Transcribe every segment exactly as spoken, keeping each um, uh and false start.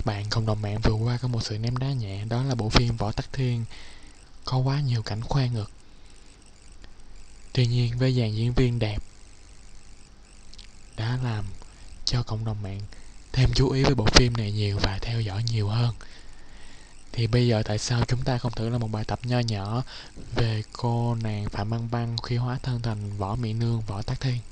các bạn, cộng đồng mạng vừa qua có một sự ném đá nhẹ, đó là bộ phim Võ Tắc Thiên có quá nhiều cảnh khoe ngực. Tuy nhiên với dàn diễn viên đẹp đã làm cho cộng đồng mạng thêm chú ý với bộ phim này nhiều và theo dõi nhiều hơn. Thì bây giờ tại sao chúng ta không thử làm một bài tập nho nhỏ về cô nàng Phạm Băng Băng khi hóa thân thành Võ Mỹ Nương Võ Tắc Thiên.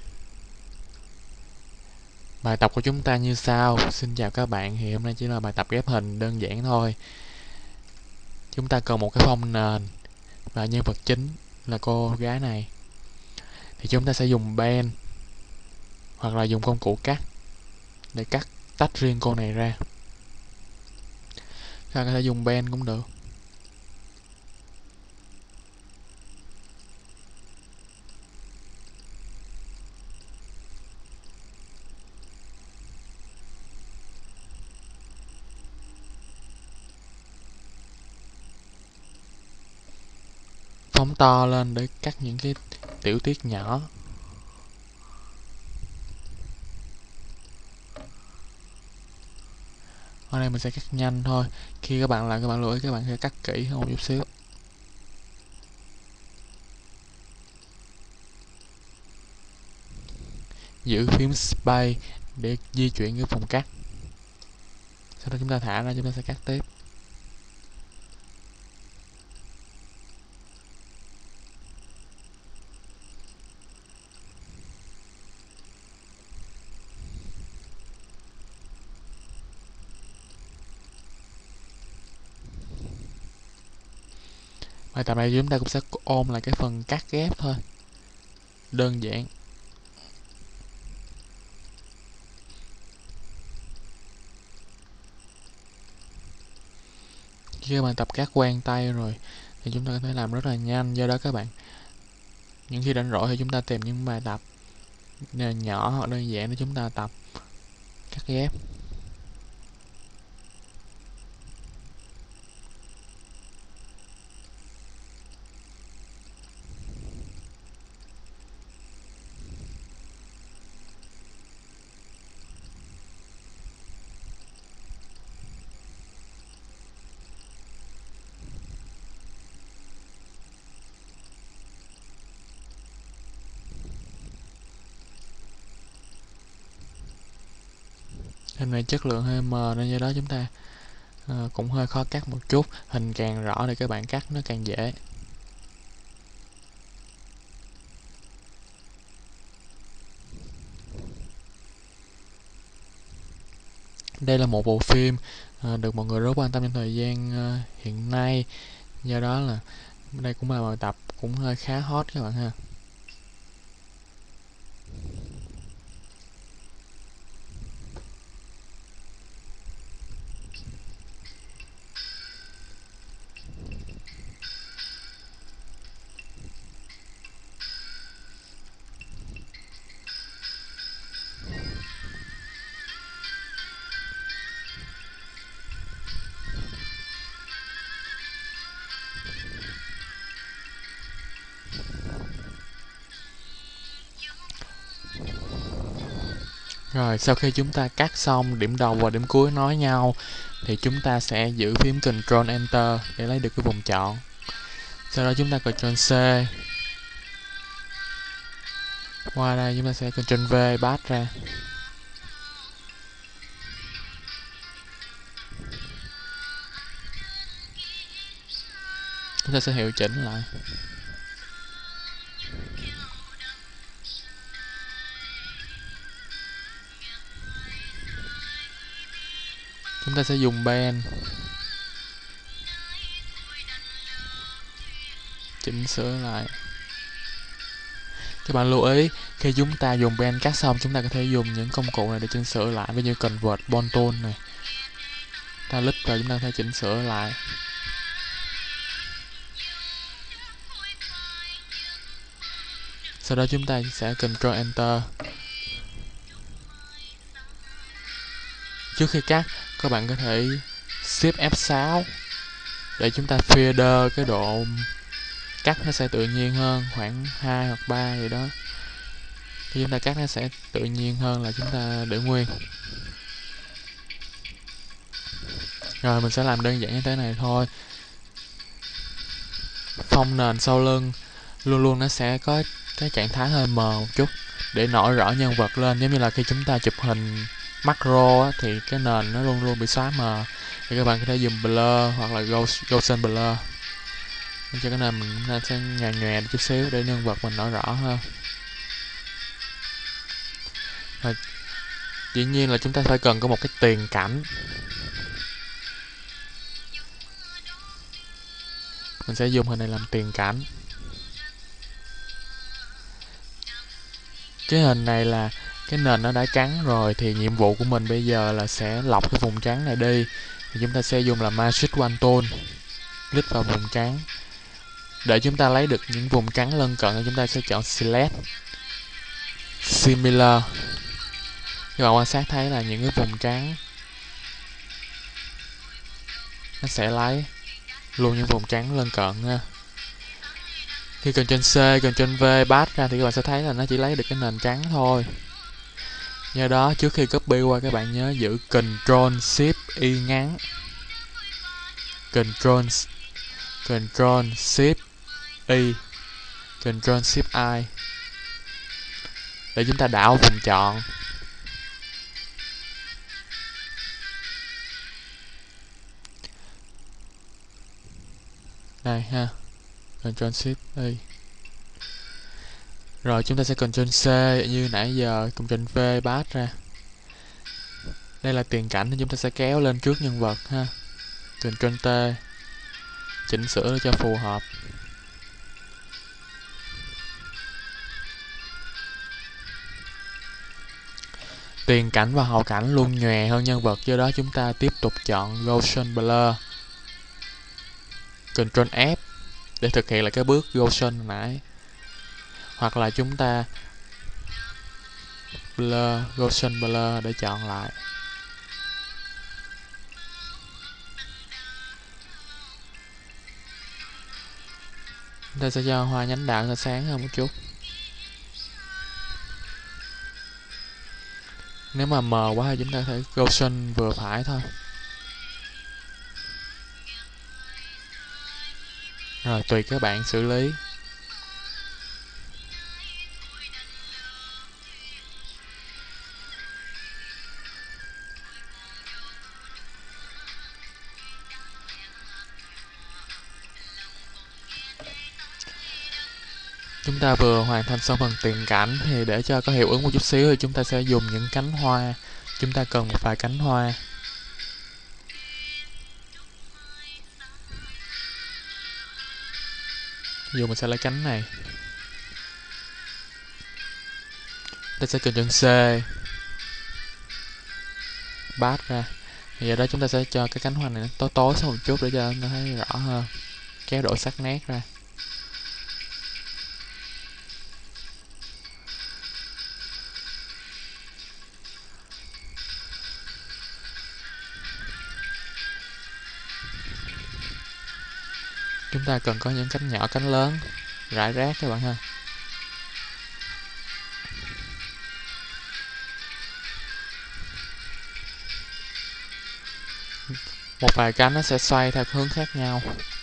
Bài tập của chúng ta như sau. Xin chào các bạn, thì hôm nay chỉ là bài tập ghép hình đơn giản thôi. Chúng ta cần một cái phông nền và nhân vật chính là cô gái này. Thì chúng ta sẽ dùng pen hoặc là dùng công cụ cắt để cắt tách riêng cô này ra. Các bạn có thể dùng pen cũng được. Phóng to lên để cắt những cái tiểu tiết nhỏ. Ở đây mình sẽ cắt nhanh thôi. Khi các bạn làm, các bạn lưu ý các bạn sẽ cắt kỹ hơn một chút xíu. Giữ phím Space để di chuyển cái vùng cắt. Sau đó chúng ta thả ra, chúng ta sẽ cắt tiếp. Bài tập này chúng ta cũng sẽ ôm lại cái phần cắt ghép thôi. Đơn giản. Khi các bạn tập cắt quen tay rồi thì chúng ta có thể làm rất là nhanh. Do đó các bạn, những khi rảnh rỗi thì chúng ta tìm những bài tập nhỏ hoặc đơn giản để chúng ta tập cắt ghép. Hình này chất lượng hơi mờ nên do đó chúng ta uh, cũng hơi khó cắt một chút. Hình càng rõ thì các bạn cắt nó càng dễ. Đây là một bộ phim uh, được mọi người rất quan tâm trong thời gian uh, hiện nay. Do đó là đây cũng là bài tập cũng hơi khá hot các bạn ha. Rồi sau khi chúng ta cắt xong điểm đầu và điểm cuối nối nhau thì chúng ta sẽ giữ phím Ctrl Enter để lấy được cái vùng chọn. Sau đó chúng ta Ctrl C. Qua đây chúng ta sẽ Ctrl V paste ra. Chúng ta sẽ hiệu chỉnh lại. Chúng ta sẽ dùng pen chỉnh sửa lại. Các bạn lưu ý khi chúng ta dùng pen cắt xong, chúng ta có thể dùng những công cụ này để chỉnh sửa lại, ví như Convert Bond Tool này. Ta click vào chúng ta có thể chỉnh sửa lại. Sau đó chúng ta sẽ Ctrl Enter. Trước khi cắt, các bạn có thể Shift F sáu để chúng ta feather cái độ cắt nó sẽ tự nhiên hơn, khoảng hai hoặc ba gì đó. Khi chúng ta cắt nó sẽ tự nhiên hơn là chúng ta để nguyên. Rồi mình sẽ làm đơn giản như thế này thôi. Phông nền sau lưng luôn luôn nó sẽ có cái trạng thái hơi mờ một chút để nổi rõ nhân vật lên, giống như là khi chúng ta chụp hình macro á, thì cái nền nó luôn luôn bị xóa mờ, thì các bạn có thể dùng blur hoặc là Gaussian blur cho cái nền mình nó sẽ nhòe nhòe chút xíu để nhân vật mình nổi rõ hơn. Rồi, dĩ nhiên là chúng ta phải cần có một cái tiền cảnh. Mình sẽ dùng hình này làm tiền cảnh. Cái hình này là cái nền nó đã trắng rồi, thì nhiệm vụ của mình bây giờ là sẽ lọc cái vùng trắng này đi. Thì chúng ta sẽ dùng là Magic One Tool, click vào vùng trắng. Để chúng ta lấy được những vùng trắng lân cận thì chúng ta sẽ chọn Select Similar. Các bạn quan sát thấy là những cái vùng trắng nó sẽ lấy luôn những vùng trắng lân cận ha. Khi Ctrl C, Ctrl V pass ra thì các bạn sẽ thấy là nó chỉ lấy được cái nền trắng thôi. Do đó trước khi copy qua các bạn nhớ giữ Ctrl Shift Y ngắn, Ctrl Ctrl Shift Y, Ctrl Shift I để chúng ta đảo vùng chọn. Đây ha, Ctrl Shift Y. Rồi chúng ta sẽ Ctrl C như nãy giờ, Ctrl V pass ra. Đây là tiền cảnh thì chúng ta sẽ kéo lên trước nhân vật ha. Ctrl T chỉnh sửa để cho phù hợp. Tiền cảnh và hậu cảnh luôn nhòe hơn nhân vật, do đó chúng ta tiếp tục chọn Gaussian Blur, Ctrl F để thực hiện lại cái bước Gaussian hồi nãy, hoặc là chúng ta Blur, Gaussian Blur để chọn lại. Chúng ta sẽ cho hoa nhánh đạo nó sáng hơn một chút. Nếu mà mờ quá thì chúng ta phải Gaussian vừa phải thôi. Rồi tùy các bạn xử lý. Chúng ta vừa hoàn thành xong phần tiền cảnh, thì để cho có hiệu ứng một chút xíu thì chúng ta sẽ dùng những cánh hoa. Chúng ta cần một vài cánh hoa. Ví dụ mình sẽ lấy cánh này. Ta sẽ Ctrl C pass ra. Thì giờ đó chúng ta sẽ cho cái cánh hoa này nó tối tối xuống một chút để cho nó thấy rõ hơn, kéo độ sắc nét ra. Chúng ta cần có những cánh nhỏ, cánh lớn rải rác các bạn ha. Một vài cánh nó sẽ xoay theo hướng khác nhau.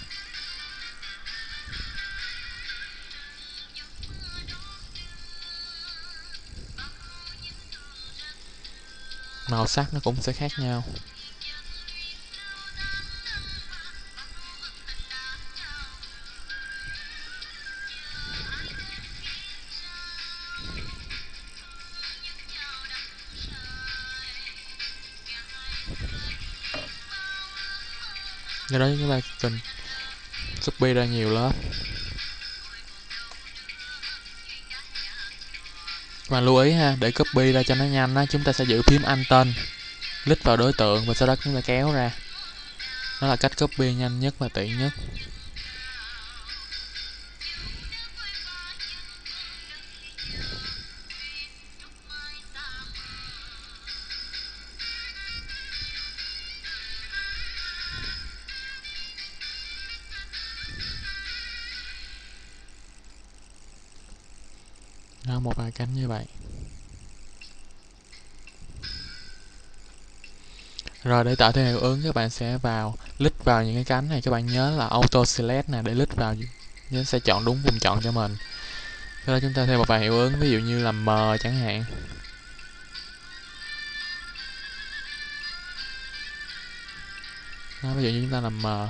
Màu sắc nó cũng sẽ khác nhau. Do đó chúng ta cần copy ra nhiều lớp. Và lưu ý ha, để copy ra cho nó nhanh á, chúng ta sẽ giữ phím Alt, click vào đối tượng và sau đó chúng ta kéo ra. Đó là cách copy nhanh nhất và tiện nhất. Đó, một vài cánh như vậy. Rồi để tạo thêm hiệu ứng, các bạn sẽ vào click vào những cái cánh này, các bạn nhớ là auto select nè, để click vào nó sẽ chọn đúng vùng chọn cho mình. Sau đó chúng ta thêm một vài hiệu ứng, ví dụ như là mờ chẳng hạn. Đó, ví dụ như chúng ta làm mờ.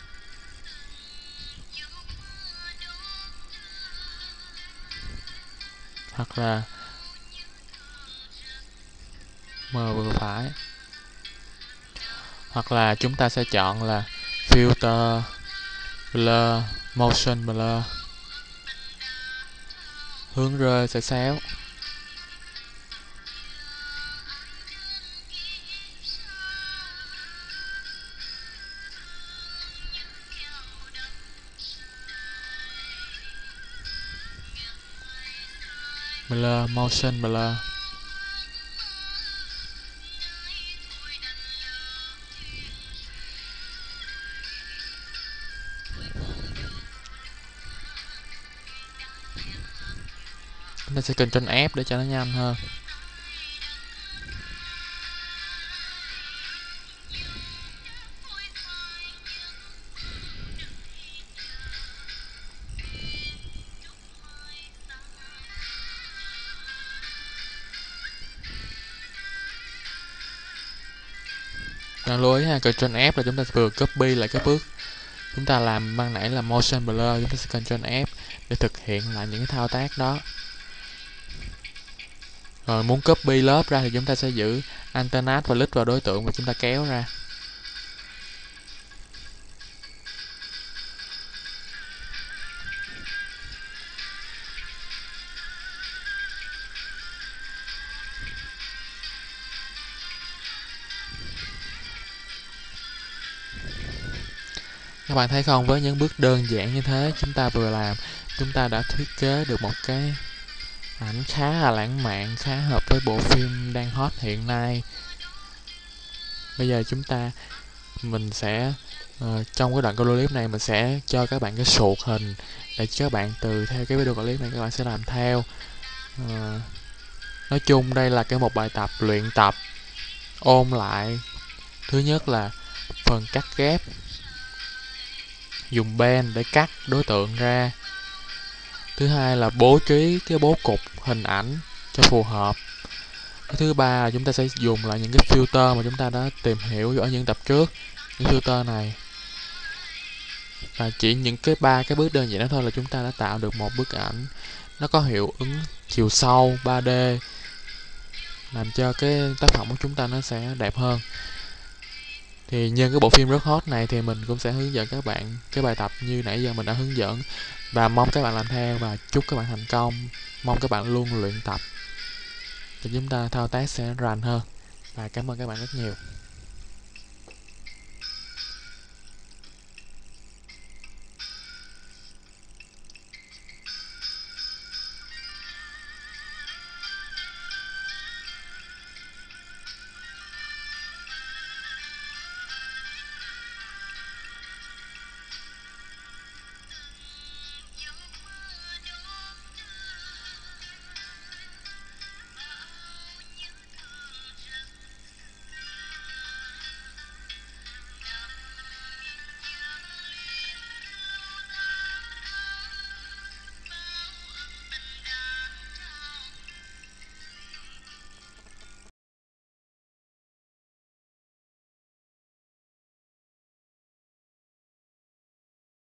Hoặc là mờ vừa phải. Hoặc là chúng ta sẽ chọn là filter blur, motion blur, hướng rơi sẽ xéo. Blur, motion blur. Chúng ta sẽ Ctrl F để cho nó nhanh hơn. Đang lưu ý ha, Ctrl F là chúng ta vừa copy lại cái bước chúng ta làm ban nãy là motion blur, chúng ta sẽ Ctrl F để thực hiện lại những cái thao tác đó. Rồi muốn copy lớp ra thì chúng ta sẽ giữ alternate và click vào đối tượng và chúng ta kéo ra. Các bạn thấy không, với những bước đơn giản như thế chúng ta vừa làm, chúng ta đã thiết kế được một cái ảnh khá là lãng mạn, khá hợp với bộ phim đang hot hiện nay. Bây giờ chúng ta mình sẽ uh, trong cái đoạn video clip này mình sẽ cho các bạn cái sụt hình để các bạn từ theo cái video clip này các bạn sẽ làm theo. Uh, nói chung đây là cái một bài tập luyện tập ôn lại. Thứ nhất là phần cắt ghép, dùng pen để cắt đối tượng ra. Thứ hai là bố trí cái bố cục hình ảnh cho phù hợp. Cái thứ ba là chúng ta sẽ dùng lại những cái filter mà chúng ta đã tìm hiểu ở những tập trước, những filter này. Và chỉ những cái ba cái bước đơn giản đó thôi là chúng ta đã tạo được một bức ảnh nó có hiệu ứng chiều sâu ba D, làm cho cái tác phẩm của chúng ta nó sẽ đẹp hơn. Thì nhân cái bộ phim rất hot này thì mình cũng sẽ hướng dẫn các bạn cái bài tập như nãy giờ mình đã hướng dẫn, và mong các bạn làm theo và chúc các bạn thành công. Mong các bạn luôn luyện tập để chúng ta thao tác sẽ rành hơn. Và cảm ơn các bạn rất nhiều.